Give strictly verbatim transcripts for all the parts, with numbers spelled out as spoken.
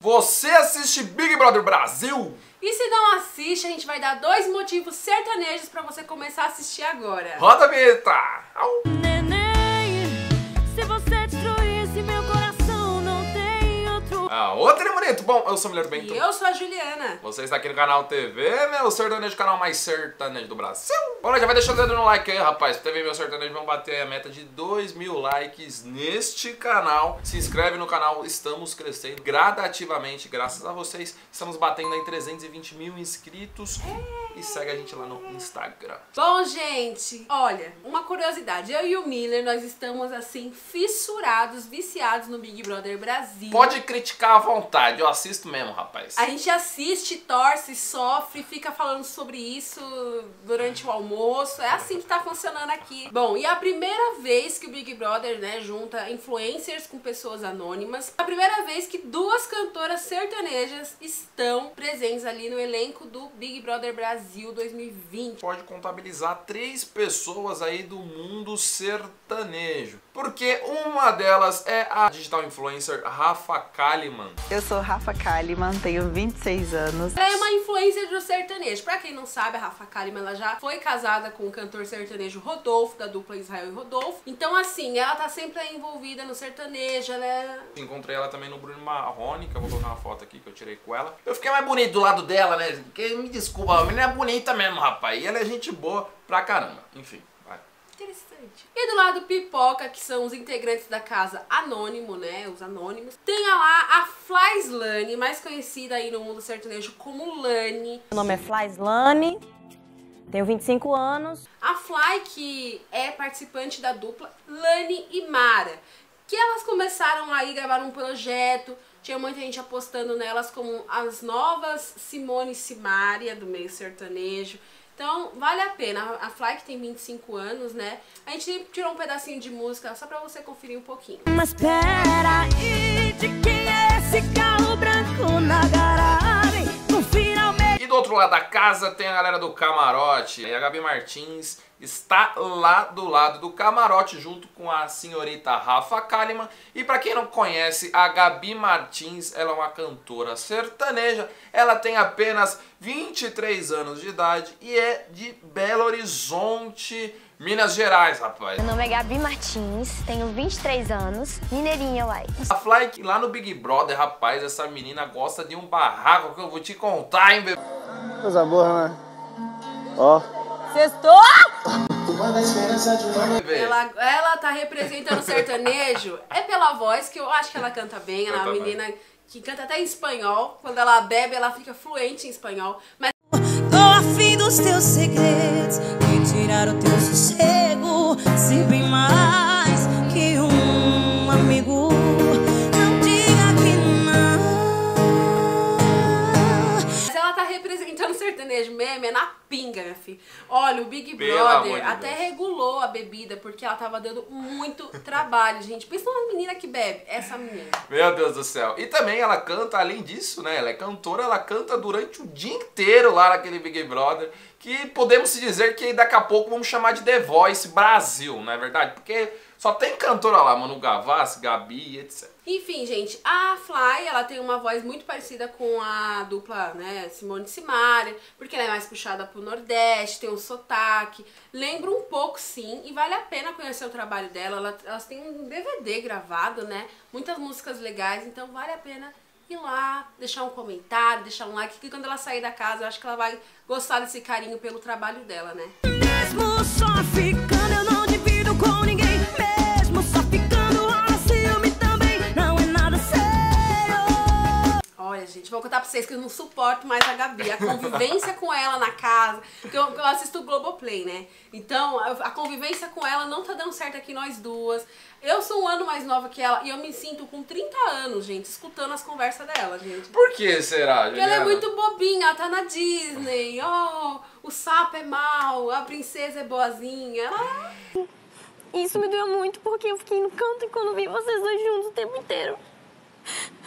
Você assiste Big Brother Brasil? E se não assiste, a gente vai dar dois motivos sertanejos pra você começar a assistir agora. Roda a vinheta! Au. Neném, se você destruísse meu coração, não tem outro. Ah, outro bonito. Bom, eu sou o Mulher Bento. E eu sou a Juliana. Você está aqui no canal T V, meu sertanejo, canal mais sertanejo do Brasil. Bom, já vai deixando o dedo no like aí, rapaz. Pra T V Meu Sertanejo, vamos bater a meta de dois mil likes neste canal. Se inscreve no canal, estamos crescendo gradativamente, graças a vocês. Estamos batendo aí trezentos e vinte mil inscritos. É. E segue a gente lá no Instagram. Bom, gente, olha, uma curiosidade. Eu e o Miller, nós estamos, assim, fissurados, viciados no Big Brother Brasil. Pode criticar à vontade, eu assisto mesmo, rapaz. A gente assiste, torce, sofre, fica falando sobre isso durante o almoço. É assim que tá funcionando aqui. Bom, e a primeira vez que o Big Brother, né, junta influencers com pessoas anônimas. A primeira vez que duas cantoras sertanejas estão presentes ali no elenco do Big Brother Brasil dois mil e vinte. Pode contabilizar três pessoas aí do mundo sertanejo. Porque uma delas é a digital influencer Rafa Kalimann. Eu sou Rafa Kalimann, tenho vinte e seis anos. Ela é uma influencer do sertanejo. Pra quem não sabe, a Rafa Kalimann, ela já foi casada com o cantor sertanejo Rodolfo, da dupla Israel e Rodolfo. Então, assim, ela tá sempre aí envolvida no sertanejo, ela é... Encontrei ela também no Bruno Marrone, que eu vou colocar uma foto aqui que eu tirei com ela. Eu fiquei mais bonito do lado dela, né? Porque, me desculpa, a menina é bonita mesmo, rapaz. E ela é gente boa pra caramba. Enfim, vai. Interessante. E do lado Pipoca, que são os integrantes da casa Anônimo, né? Os anônimos. Tem lá a Flyslane, mais conhecida aí no mundo sertanejo como Lani. Meu nome é Flyslane, tenho vinte e cinco anos. A Fly, que é participante da dupla Lani e Mara, que elas começaram aí a gravar um projeto. Tinha muita gente apostando nelas como as novas Simone e Simaria do meio sertanejo. Então, vale a pena. A Fly, que tem vinte e cinco anos, né? A gente tirou um pedacinho de música só pra você conferir um pouquinho. Mas pera aí, de quem é esse carro branco na garagem? Confira o meu. E do outro lado da casa tem a galera do camarote. E a Gabi Martins está lá do lado do camarote junto com a senhorita Rafa Kalimann. E para quem não conhece, a Gabi Martins, ela é uma cantora sertaneja. Ela tem apenas vinte e três anos de idade e é de Belo Horizonte, Minas Gerais, rapaz. Meu nome é Gabi Martins, tenho vinte e três anos, mineirinha, uai. A Fly, lá no Big Brother, rapaz, essa menina gosta de um barraco que eu vou te contar, hein, bebê? Coisa boa, né? Ó. Sextou! Ela, ela tá representando o sertanejo. É pela voz, que eu acho que ela canta bem. Ela é uma menina que canta até em espanhol. Quando ela bebe, ela fica fluente em espanhol. Mas Tô afim dos teus segredos e tirar o teu sossego. Se bem mais que um amigo, não diga que não. Mas ela tá representando o sertanejo mesmo, é na pinga, minha filha. Olha, o Big Pelo amor de Brother até Deus. regulou a bebida, porque ela tava dando muito trabalho, gente. Pensa numa menina que bebe, essa menina. Meu Deus do céu. E também ela canta, além disso, né? Ela é cantora, ela canta durante o dia inteiro lá naquele Big Brother. Que podemos se dizer que daqui a pouco vamos chamar de The Voice Brasil, não é verdade? Porque só tem cantora lá, Manu Gavassi, Gabi, etcétera. Enfim, gente, a Fly, ela tem uma voz muito parecida com a dupla, né, Simone e Simaria, porque ela é mais puxada pro Nordeste, tem um sotaque, lembra um pouco sim, e vale a pena conhecer o trabalho dela. Ela, elas têm um D V D gravado, né, muitas músicas legais, então vale a pena ir lá, deixar um comentário, deixar um like, que quando ela sair da casa, eu acho que ela vai gostar desse carinho pelo trabalho dela, né. Mesmo só ficando, eu não divido com ninguém. Mesmo só ficando, rola ciúme também. Não é nada sério. Olha, gente, vou contar pra vocês que eu não suporto mais a Gabi. A convivência com ela na casa, porque eu, eu assisto o Globoplay, né? Então, a, a convivência com ela não tá dando certo aqui nós duas. Eu sou um ano mais nova que ela e eu me sinto com trinta anos, gente, escutando as conversas dela, gente. Por que será, Porque ela é Juliana? muito bobinha, ela tá na Disney. Oh, o sapo é mau, a princesa é boazinha. Ah. Isso me doeu muito porque eu fiquei no canto e quando vi vocês dois juntos o tempo inteiro.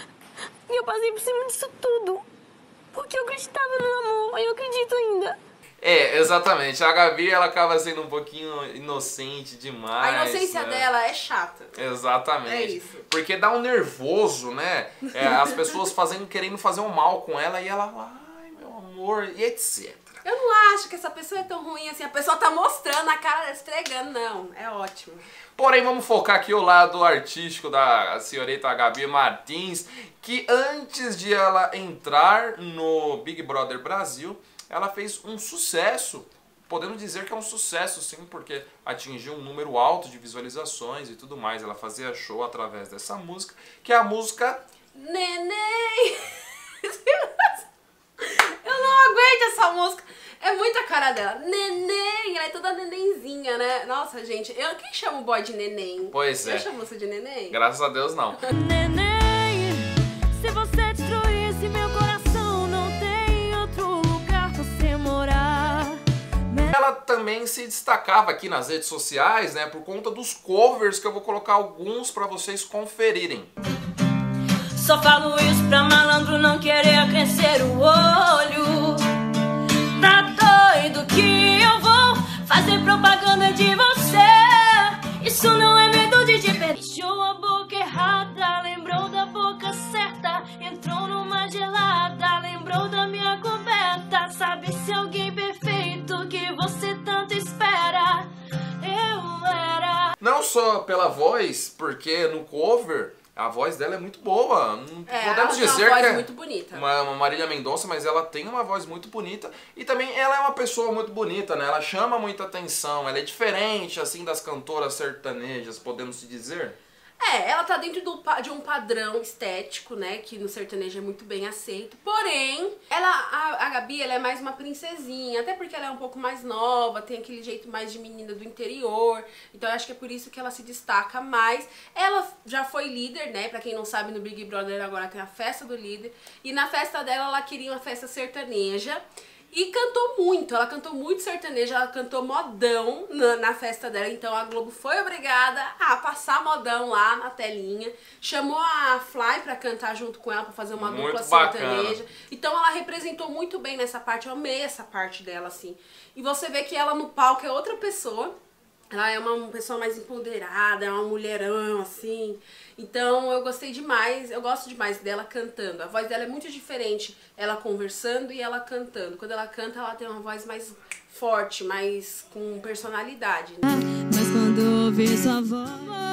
E eu passei por cima disso tudo. Porque eu acreditava no amor e eu acredito ainda. É, exatamente. A Gabi, ela acaba sendo um pouquinho inocente demais. A inocência né? dela é chata. Exatamente. É isso. Porque dá um nervoso, né? É, as pessoas fazendo, querendo fazer um mal com ela e ela, ai, meu amor, e etcétera. Eu não acho que essa pessoa é tão ruim assim. A pessoa tá mostrando a cara, esfregando. Não, é ótimo. Porém, vamos focar aqui o lado artístico da senhorita Gabi Martins, que antes de ela entrar no Big Brother Brasil, ela fez um sucesso. Podemos dizer que é um sucesso, sim, porque atingiu um número alto de visualizações e tudo mais. Ela fazia show através dessa música, que é a música... Neném! Eu não aguento essa música. É muita cara dela. Neném! Ela é toda nenenzinha, né? Nossa, gente. Eu, quem chama o boy de neném? Pois é. Você chama você de neném? Graças a Deus, não. Neném, se você destruísse meu coração, não tem outro lugar pra você morar. Ela também se destacava aqui nas redes sociais, né? Por conta dos covers, que eu vou colocar alguns pra vocês conferirem. Só falo isso pra malandro não querer crescer o olho. Tá doido que eu vou fazer propaganda de você. Isso não é medo de te perder. Fechou a boca errada, lembrou da boca certa. Entrou numa gelada, lembrou da minha coberta. Sabe se alguém perfeito que você tanto espera. Eu era. Não só pela voz, porque no cover... A voz dela é muito boa. Não É, podemos ela tem dizer uma voz que é muito bonita. Uma, uma Marília Mendonça, mas ela tem uma voz muito bonita e também ela é uma pessoa muito bonita, né? Ela chama muita atenção, ela é diferente assim das cantoras sertanejas, podemos se dizer. É, ela tá dentro do, pa- de um padrão estético, né, que no sertanejo é muito bem aceito. Porém, ela, a, a Gabi, ela é mais uma princesinha, até porque ela é um pouco mais nova, tem aquele jeito mais de menina do interior. Então eu acho que é por isso que ela se destaca mais. Ela já foi líder, né, pra quem não sabe, no Big Brother agora tem a festa do líder. E na festa dela, ela queria uma festa sertaneja. E cantou muito, ela cantou muito sertanejo, ela cantou modão na, na festa dela, então a Globo foi obrigada a passar modão lá na telinha, chamou a Fly pra cantar junto com ela, pra fazer uma Muito dupla bacana. sertaneja, então ela representou muito bem nessa parte, eu amei essa parte dela, assim, e você vê que ela no palco é outra pessoa. Ela é uma pessoa mais empoderada, é uma mulherão, assim. Então eu gostei demais, eu gosto demais dela cantando. A voz dela é muito diferente, ela conversando e ela cantando. Quando ela canta, ela tem uma voz mais forte, mais com personalidade, né? Mas quando eu ouvi sua voz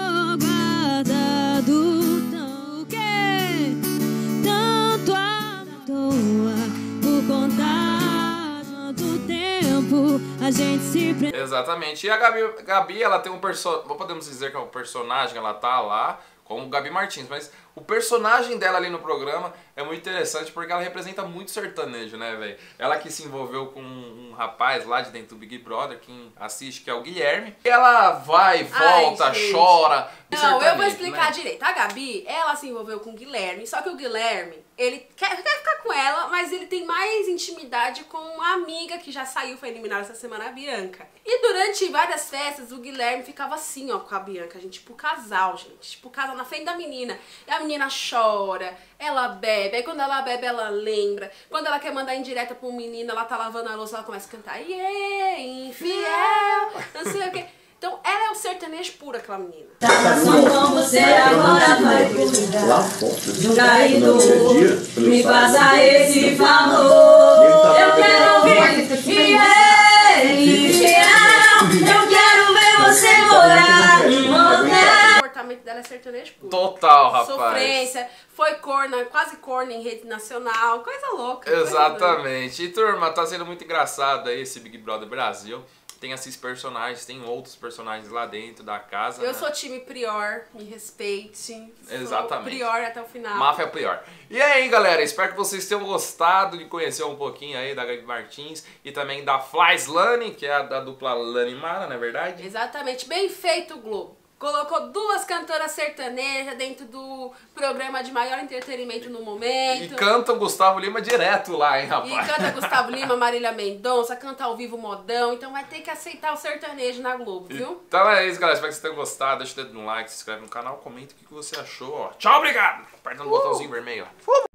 guardado, tão o quê? Tanto à toa, por contar do tempo, a gente se pre... Exatamente. E a Gabi, Gabi ela tem um personagem, podemos dizer que é um personagem, ela tá lá como Gabi Martins, mas o personagem dela ali no programa é muito interessante porque ela representa muito sertanejo, né, velho? Ela que se envolveu com um, um rapaz lá de dentro do Big Brother, quem assiste, que é o Guilherme. E ela vai, volta, Ai, chora. Não, eu vou explicar né? direito. A Gabi, ela se envolveu com o Guilherme, só que o Guilherme, ele quer, quer ficar com ela, mas ele tem mais intimidade com uma amiga que já saiu, foi eliminada essa semana, a Bianca. E durante várias festas, o Guilherme ficava assim, ó, com a Bianca, gente, tipo casal, gente, tipo casal na frente da menina. E a menina chora, ela bebe, aí quando ela bebe, ela lembra. Quando ela quer mandar indireta pro menino, ela tá lavando a louça, ela começa a cantar, yeah, infiel, não sei o quê. Então, ela é o sertanejo puro, aquela menina. Com você agora vai jogar e do me faça esse favor. Eu quero ouvir fiel, infiel. Eu quero ver você morar em motel. O comportamento dela é sertanejo puro. Total, rapaz. Sofrência, foi corna, quase corna em rede nacional, coisa louca. coisa Exatamente. E turma, tá sendo muito engraçado aí esse Big Brother Brasil. Tem esses personagens, tem outros personagens lá dentro da casa. Eu né? sou time Prior, me respeite. Exatamente. Sou Prior até o final. Máfia Prior. E aí, galera, espero que vocês tenham gostado de conhecer um pouquinho aí da Gabi Martins e também da Fly Lani, que é a da dupla Lani Mara, não é verdade? Exatamente, bem feito, Globo. Colocou duas cantoras sertanejas dentro do programa de maior entretenimento no E momento. canta o Gustavo Lima direto lá, hein, E rapaz? canta Gustavo Lima, Marília Mendonça, canta ao vivo modão, então vai ter que aceitar o sertanejo na Globo, viu? Então é isso, galera. Espero que vocês tenham gostado. Deixa o dedo no like, se inscreve no canal, comenta o que você achou. Ó. Tchau, obrigado! Aperta no Uh! botãozinho vermelho. Ó.